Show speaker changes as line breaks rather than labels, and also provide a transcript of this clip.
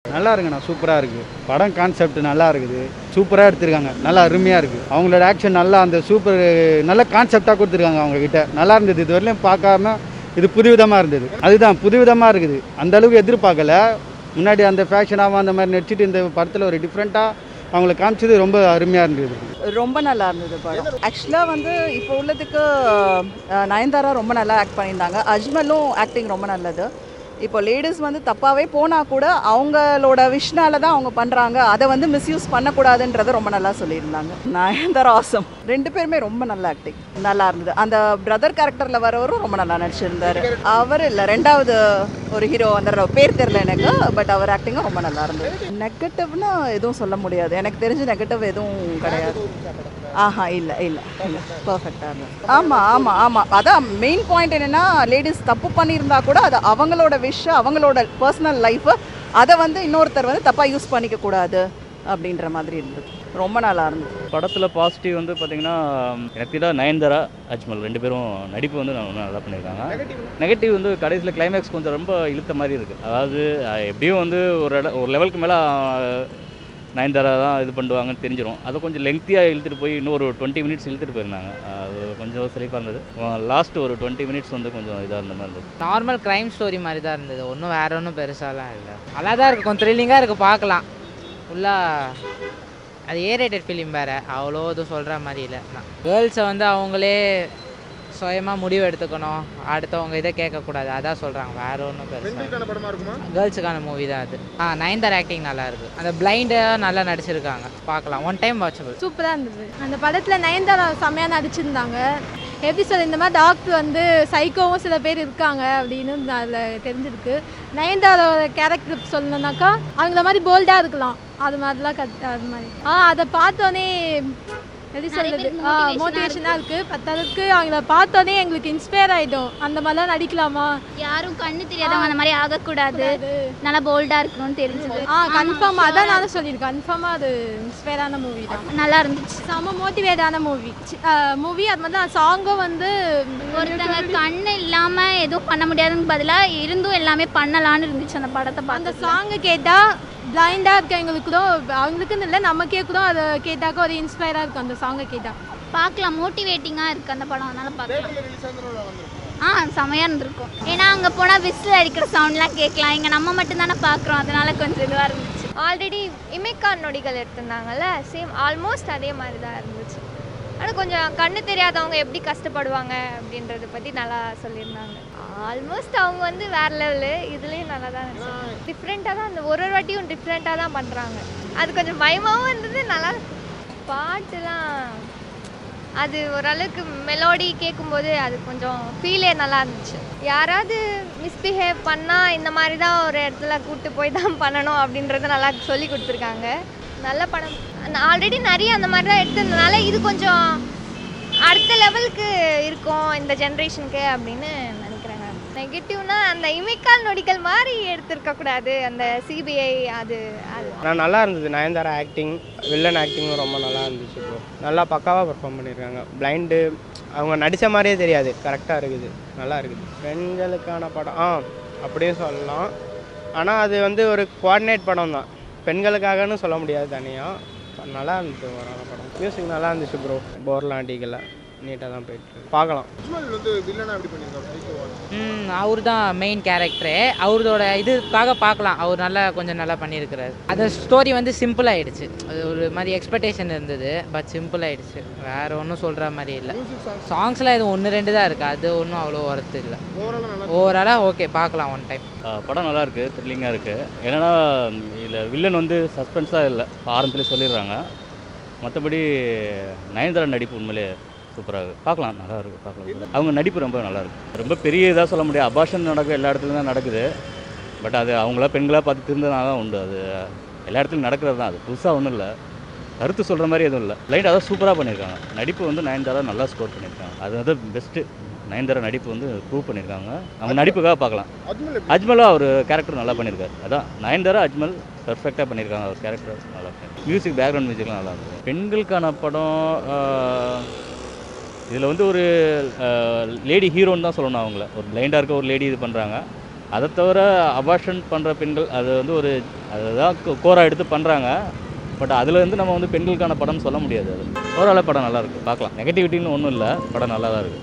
நல்லா இருக்குண்ணா, சூப்பராக இருக்குது. படம் கான்செப்ட் நல்லா இருக்குது, சூப்பராக எடுத்திருக்காங்க, நல்லா அருமையாக இருக்குது. அவங்களோட ஆக்ஷன் நல்லா அந்த சூப்பர் நல்ல கான்செப்டாக கொடுத்துருக்காங்க அவங்கக்கிட்ட. நல்லா இருந்தது, இது வரையிலும் பார்க்காம இது புதுவிதமாக இருந்தது. அதுதான் புதுவிதமாக இருக்குது, அந்த அளவுக்கு எதிர்பார்க்கல. முன்னாடி அந்த ஃபேஷனாகவும் அந்த மாதிரி நடிச்சிட்டு இந்த படத்தில் ஒரு டிஃப்ரெண்ட்டாக அவங்கள காமிச்சது ரொம்ப அருமையாக இருந்தது.
ரொம்ப நல்லா இருந்தது படம். ஆக்சுவலாக வந்து இப்போ உள்ளதுக்கு நயன்தாரா ரொம்ப நல்லா ஆக்ட் பண்ணியிருந்தாங்க. அஜ்மலும் ஆக்டிங் ரொம்ப நல்லது. இப்போ லேடிஸ் வந்து தப்பாகவே போனால் கூட அவங்களோட விஷனால தான் அவங்க பண்ணுறாங்க, அதை வந்து மிஸ்யூஸ் பண்ணக்கூடாதுன்றதை ரொம்ப நல்லா சொல்லியிருந்தாங்க. நயன்தாரா ஆசம். 2 பேருமே ரொம்ப நல்ல ஆக்டிங் நல்லா இருந்தது. அந்த பிரதர் கேரக்டரில் வரவரும் ரொம்ப நல்லா நடிச்சிருந்தார். அவர் இல்லை, 2வது ஒரு ஹீரோ அந்த பேர் தெரில எனக்கு, பட் அவர் ஆக்டிங்கும் ரொம்ப நல்லா இருந்தது. நெகட்டிவ்னு எதுவும் சொல்ல முடியாது, எனக்கு தெரிஞ்சு நெகட்டிவ் எதுவும் கிடையாது. ஆஹா, இல்லை இல்லை இல்லை, பர்ஃபெக்டாக இருந்தது. ஆமாம் ஆமாம் ஆமாம், அதான் மெயின் பாயிண்ட் என்னென்னா, லேடிஸ் தப்பு பண்ணியிருந்தா கூட அது அவங்களோட விஷயம், அவங்களோட பர்சனல் லைஃபு, அதை வந்து இன்னொருத்தர் வந்து தப்பாக யூஸ் பண்ணிக்கக்கூடாது அப்படின்ற மாதிரி இருந்தது. ரொம்ப நல்லா இருந்தது.
படத்தில் பாசிட்டிவ் வந்து பார்த்திங்கன்னா, எனக்கு தான் நயன்தாரா அஜ்மல் 2 பேரும் நடிப்பு வந்து நல்லா பண்ணியிருக்காங்க. நெகட்டிவ் வந்து கடைசியில் கிளைமேக்ஸ் கொஞ்சம் ரொம்ப இழுத்த மாதிரி இருக்குது. அதாவது எப்படியும் வந்து ஒரு லெவலுக்கு மேலே நயன்தாரா தான் இது பண்ணுவாங்கன்னு தெரிஞ்சிடும். அதை கொஞ்சம் லெங்க்த்தியாக இழுத்துட்டு போய் இன்னும் ஒரு 20 மினிட்ஸ் இழுத்துட்டு போயிருந்தாங்க. அது கொஞ்சம் சிரிப்பாக இருந்தது. லாஸ்ட் ஒரு 20 மினிட்ஸ் வந்து கொஞ்சம் இதாக இருந்த மாதிரி இருந்தது.
நார்மல் க்ரைம் ஸ்டோரி மாதிரி தான் இருந்தது, ஒன்றும் வேற ஒன்றும் பெருசாலாம் இல்லை. நல்லா தான் இருக்குது, கொஞ்சம் த்ரில்லிங்காக இருக்குது, பார்க்கலாம். ஃபுல்லாக அது ஏரேட்டட் ஃபிலிம் வேறு, அவ்வளோ இதுவும் சொல்கிற மாதிரி இல்லை. கேர்ள்ஸை வந்து அவங்களே சுயமாக முடிவு எடுத்துக்கணும், அடுத்தவங்க இதை கேட்கக்கூடாது, அதான் சொல்கிறாங்க, வேறு ஒன்றும் பெருசாக. கேர்ள்ஸுக்கான மூவி தான் அது. நயன்தாரா ஆக்டிங் நல்லா இருக்குது, அந்த பிளைண்டாக நல்லா நடிச்சிருக்காங்க, பார்க்கலாம், ஒன் டைம் வாட்சபிள்.
சூப்பராக இருந்தது. அந்த படத்தில் நயன்தாரா செம்மையாக நடிச்சிருந்தாங்க. எப்படி சொல்ல, இந்த மாதிரி டாக்டர் வந்து சைக்கோவும் சில பேர் இருக்காங்க அப்படின்னு அதில் தெரிஞ்சிருக்கு. நயன்தாரோட கேரக்டர் சொல்லணுன்னாக்கா அவங்கள மாதிரி போல்டாக இருக்கலாம், அது மாதிரிலாம் அது மாதிரி அதை பார்த்தோன்னே எப்படி சொல்கிறது, மோட்டிவேஷனாக இருக்குது. பத்ததுக்கு அவங்கள பார்த்தோன்னே எங்களுக்கு இன்ஸ்பயர் ஆகிடும், அந்த மாதிரிலாம் நடிக்கலாமா,
யாரும் கண்ணு தெரியாதவங்க அந்த மாதிரி ஆகக்கூடாது, நல்லா போல்டாக இருக்கணும்னு தெரிஞ்சது.
கன்ஃபார்மாக அதான் நானும் சொல்லியிருக்கேன், கன்ஃபார்மாக அது இன்ஸ்பயரான மூவி தான்.
நல்லா இருந்துச்சு,
செம்ம மோட்டிவேட்டான மூவி. அது மாதிரி தான் சாங்கும் வந்து
ஒருத்தங்க கண்ணு இல்லாமல் எதுவும் பண்ண முடியாதுன்னு பதிலாக இருந்தும் எல்லாமே பண்ணலான்னு இருந்துச்சு அந்த படத்தை பார்த்து.
அந்த சாங்கை கேட்டால் பிளைண்டாக இருக்கவங்களுக்கு கூட, அவங்களுக்குன்னு இல்லை நமக்கே கூட அதை கேட்டாக்க ஒரு இன்ஸ்பயராக இருக்கும். அந்த சாங்கை கேட்டால்
பார்க்கலாம், மோட்டிவேட்டிங்காக இருக்குது அந்த படம், அதனால் பார்க்கலாம். செமையாக இருந்திருக்கும். ஏன்னா அங்கே போனால் விசில் அடிக்கிற சவுண்ட்லாம் கேட்கலாம், இங்கே நம்ம மட்டும்தானே பார்க்குறோம், அதனால கொஞ்சம் இதுவாக இருந்துச்சு.
ஆல்ரெடி இமைக்கான் நொடிகள் எடுத்திருந்தாங்கல்ல, சேம் ஆல்மோஸ்ட் அதே மாதிரி தான் இருந்துச்சு. ஆனால் கொஞ்சம் கண்ணு தெரியாதவங்க எப்படி கஷ்டப்படுவாங்க அப்படின்றத பற்றி நல்லா சொல்லியிருந்தாங்க. ஆல்மோஸ்ட் அவங்க வந்து வேறு லெவலு, இதுலேயும் நல்லா தான் இருந்துச்சு. டிஃப்ரெண்ட்டாக தான் அந்த ஒரு வாட்டியும் டிஃப்ரெண்ட்டாக தான் பண்ணுறாங்க. அது கொஞ்சம் பயமாகவும் இருந்தது, நல்லா பாட்டுலாம் அது ஓரளவுக்கு மெலோடி கேட்கும்போது அது கொஞ்சம் ஃபீலே நல்லா இருந்துச்சு. யாராவது மிஸ்பிஹேவ் பண்ணால் இந்த மாதிரி தான் ஒரு இடத்துல கூப்பிட்டு போய் தான் பண்ணணும் அப்படின்றத நல்லா சொல்லி கொடுத்துருக்காங்க. நல்ல படம். ஆல்ரெடி நிறைய அந்த மாதிரி தான் எடுத்திருந்தனால இது கொஞ்சம் அடுத்த லெவலுக்கு இருக்கும் இந்த ஜென்ரேஷனுக்கு அப்படின்னு நினைக்கிறேங்க. நெகட்டிவ்னா அந்த இமைக்கால் நொடிகள் மாதிரி எடுத்துருக்கக்கூடாது, அந்த சிபிஐ அது
நல்லா இருந்தது. நயன்தாரா ஆக்டிங், வில்லன் ஆக்டிங்கும் ரொம்ப நல்லா இருந்துச்சு. இப்போ நல்லா பக்காவாக பெர்ஃபார்ம் பண்ணியிருக்காங்க. பிளைண்டு அவங்க நடித்த மாதிரியே தெரியாது, கரெக்டாக இருக்குது, நல்லா இருக்குது. பெண்களுக்கான படம் அப்படியே சொல்லலாம். ஆனால் அது வந்து ஒரு கோஆர்டினேட் படம் தான், பெண்களுக்காகன்னு சொல்ல முடியாது தனியாக. நல்லா இருந்துச்சு ஒரு படம். மியூசிக் நல்லா இருந்துச்சு ப்ரோ, போர்லாம் அடிக்கல, நீட்டாக தான் போயிட்டு பார்க்கலாம்.
அவர் தான் மெயின் கேரக்டரு, அவரோட இதுக்காக பார்க்கலாம், அவர் நல்லா கொஞ்சம் நல்லா பண்ணியிருக்கிறாரு. அந்த ஸ்டோரி வந்து சிம்பிள் ஆகிடுச்சு, அது ஒரு மாதிரி எக்ஸ்பெக்டேஷன் இருந்தது, பட் சிம்பிள் ஆகிடுச்சு, வேறு ஒன்றும் சொல்கிற மாதிரி இல்லை. சாங்ஸ்லாம் இது 1-2 தான் இருக்குது, அது ஒன்றும் அவ்வளோ ஒர்த்து இல்லை. ஓவராலாக ஓகே, பார்க்கலாம் ஒன் டைம்.
படம் நல்லா இருக்குது, த்ரில்லிங்காக இருக்குது. ஏன்னா இதில் வில்லன் வந்து சஸ்பென்ஸாக இல்லை, ஆரம்பத்துலேயே சொல்லிடுறாங்க. மற்றபடி நயன்தாரா நடிப்பு உண்மையிலே சூப்பராக பார்க்கலாம், நல்லா இருக்குது, பார்க்கலாம். அவங்க நடிப்பு ரொம்ப நல்லா இருக்குது. ரொம்ப பெரிய இதாக சொல்ல முடியாது, அபார்ஷன் நடக்கும், எல்லா இடத்துலையும் தான் நடக்குது. பட் அது அவங்களா பெண்களாக பார்த்து திருந்தனால தான் உண்டு, அது எல்லா இடத்துலையும் நடக்கிறது தான், அது புதுசாக ஒன்றும் இல்லை, கருத்து சொல்கிற மாதிரி எதுவும் இல்லை. லைட் அதான் சூப்பராக பண்ணியிருக்காங்க. நடிப்பு வந்து நயன்தாரா நல்லா ஸ்கோர் பண்ணியிருக்காங்க, அது வந்து பெஸ்ட்டு. நயன்தாரா நடிப்பு வந்து ப்ரூவ் பண்ணியிருக்காங்க, அவங்க நடிப்புக்காக பார்க்கலாம். அஜ்மலும் அவர் கேரக்டர் நல்லா பண்ணியிருக்காரு. அதான் நயன்தாரா அஜ்மல் பெர்ஃபெக்டாக பண்ணியிருக்காங்க, அவர் கேரக்டர் நல்லா பண்ணியிருக்காங்க. மியூசிக், பேக்ரவுண்ட் மியூசிக்லாம் நல்லா இருக்கும். பெண்களுக்கான படம் இதில் வந்து ஒரு லேடி ஹீரோன்னு தான் சொல்லணும். அவங்கள ஒரு பிளைண்டாக இருக்க ஒரு லேடி இது பண்ணுறாங்க. அதை தவிர அபார்ஷன் பண்ணுற பெண்கள் அது வந்து ஒரு அதுதான் கோராக எடுத்து பண்ணுறாங்க. பட் அதில் வந்து நம்ம வந்து பெண்களுக்கான படம்னு சொல்ல முடியாது. அது ஓவராலாக படம் நல்லாயிருக்கு, பார்க்கலாம். நெகட்டிவிட்டின்னு ஒன்றும் இல்லை, படம் நல்லா தான் இருக்குது.